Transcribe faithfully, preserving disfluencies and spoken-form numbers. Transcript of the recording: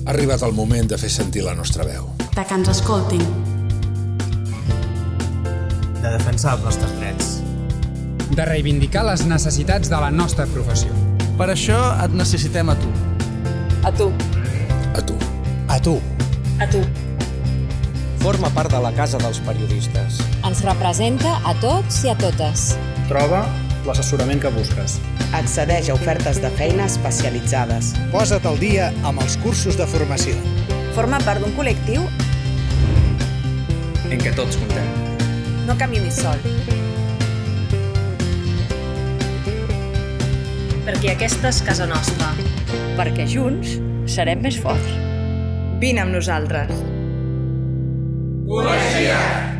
Ha arribat el moment de fer sentir la nostra veu. De que ens escoltin. De defensar els nostres drets. De reivindicar les necessitats de la nostra professió. Per això et necessitem a tu. A tu. A tu. A tu. A tu. Forma part de la casa dels periodistes. Ens representa a tots i a totes. Troba l'assessorament que busques. Accedeix a ofertes de feina especialitzades. Posa't al dia amb els cursos de formació. Forma part d'un col·lectiu En què tots comptem. No caminis sol. Perquè aquesta és casa nostra. Perquè junts serem més forts. Vine amb nosaltres. Col·legiat!